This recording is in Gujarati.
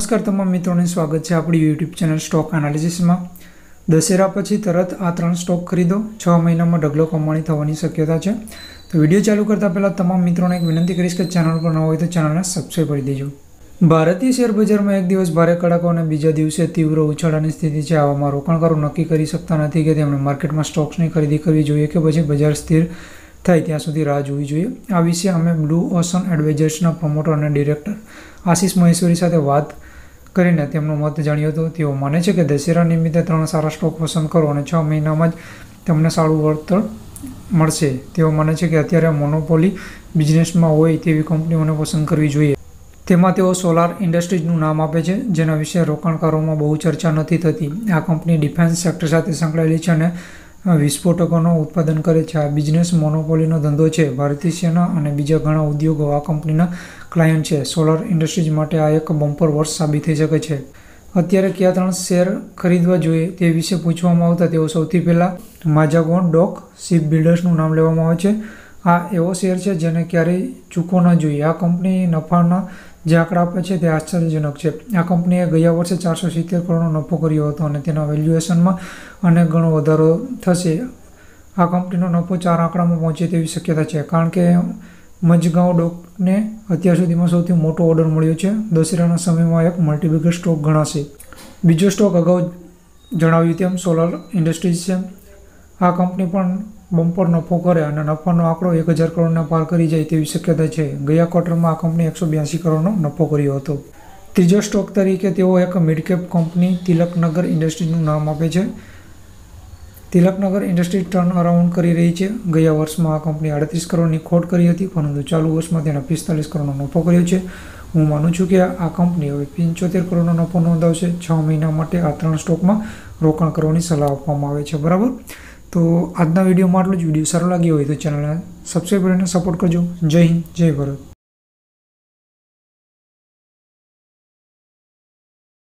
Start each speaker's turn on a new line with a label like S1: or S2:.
S1: નમસ્કાર તમામ મિત્રોને સ્વાગત છે આપણી યુટ્યુબ ચેનલ સ્ટોક એનાલિસિસમાં। દશેરા પછી તરત આ 3 સ્ટોક ખરીદો, 6 મહિનામાં ઢગલો કમાણી થવાની શક્યતા છે। તો વિડીયો ચાલુ કરતા પહેલાં તમામ મિત્રોને એક વિનંતી કરીશ કે ચેનલ પર ન હોય તો ચેનલને સબસ્ક્રાઈબ કરી દેજો। ભારતીય શેર બજારમાં એક દિવસ ભારે કડાકો અને બીજા દિવસે તીવ્ર ઉછાળાની સ્થિતિ છે। આવામાં રોકાણકારો નક્કી કરી શકતા નથી કે તેમણે માર્કેટમાં સ્ટોક્સની ખરીદી કરવી જોઈએ કે પછી બજાર સ્થિર થાય ત્યાં સુધી રાહ જોવી જોઈએ। આ વિશે અમે બ્લુ ઓશન એડવાઇઝર્સના પ્રમોટર અને ડિરેક્ટર આશિષ મહેશ્વરી સાથે વાત કરીને તેમનો મત જાણ્યો હતો। તેઓ માને છે કે દશેરા નિમિત્તે 3 સારા સ્ટોક પસંદ કરો અને 6 મહિનામાં જ તમને સારું વળતર મળશે। તેઓ માને છે કે અત્યારે મોનોપોલી બિઝનેસમાં હોય તેવી કંપનીઓને પસંદ કરવી જોઈએ। તેમાં તેઓ સોલાર ઇન્ડસ્ટ્રીઝનું નામ આપે છે, જેના વિશે રોકાણકારોમાં બહુ ચર્ચા નથી થતી। આ કંપની ડિફેન્સ સેક્ટર સાથે સંકળાયેલી છે અને વિસ્ફોટકોનું ઉત્પાદન કરે છે। આ બિઝનેસ મોનોપોલીનો ધંધો છે। ભારતીય સેના અને બીજા ઘણા ઉદ્યોગો આ કંપનીના ક્લાયન્ટ છે। સોલાર ઇન્ડસ્ટ્રીઝ માટે આ એક બમ્પર વર્ષ સાબિત થઈ શકે છે। અત્યારે કયા 3 શેર ખરીદવા જોઈએ તે વિશે પૂછવામાં આવતા તેઓ સૌથી પહેલાં માઝાગોન ડોક શિપ બિલ્ડર્સનું નામ લેવામાં આવે છે। આ એવો શેર છે જેને ક્યારેય ચૂકવો ન જોઈએ। આ કંપની નફાના જે આંકડા આપે છે તે આશ્ચર્યજનક છે। આ કંપનીએ ગયા વર્ષે 470 કરોડનો નફો કર્યો હતો અને તેના વેલ્યુએશનમાં અનેક ગણો વધારો થશે। આ કંપનીનો નફો 4 આંકડામાં પહોંચે તેવી શક્યતા છે, કારણ કે મઝગાંવ ડોકને અત્યાર સુધીમાં સૌથી મોટો ઓર્ડર મળ્યો છે। દશેરાના સમયમાં એક મલ્ટીબેગર સ્ટોક ગણાશે। બીજો સ્ટોક અગાઉ જણાવ્યું તેમ સોલાર ઇન્ડસ્ટ્રીઝ છે। આ કંપની પણ બમ્પર નફો કરે અને નફાનો આંકડો 1000 કરોડના પાર કરી જાય તેવી શક્યતા છે। ગયા ક્વાર્ટરમાં આ કંપની 182 કરોડનો નફો કર્યો હતો। ત્રીજો સ્ટોક તરીકે તેઓ એક મિડકેપ કંપની તિલકનગર ઇન્ડસ્ટ્રીઝનું નામ આપે છે। તિલકનગર ઇન્ડસ્ટ્રીઝ ટર્ન અરાઉન્ડ કરી રહી છે। ગયા વર્ષમાં આ કંપની 38 કરોડની ખોટ કરી હતી, પરંતુ ચાલુ વર્ષમાં તેણે 45 કરોડનો નફો કર્યો છે। હું માનું છું કે આ કંપની હવે 75 કરોડનો નફો નોંધાવશે। 6 મહિના માટે આ 3 સ્ટોકમાં રોકાણ કરવાની સલાહ આપવામાં આવે છે, બરાબર। તો આજના વિડીયોમાં આટલું જ। વિડીયો સારો લાગ્યો હોય તો ચેનલને સબસ્ક્રાઈબ કરીને સપોર્ટ કરજો। જય હિન્દ, જય ભારત।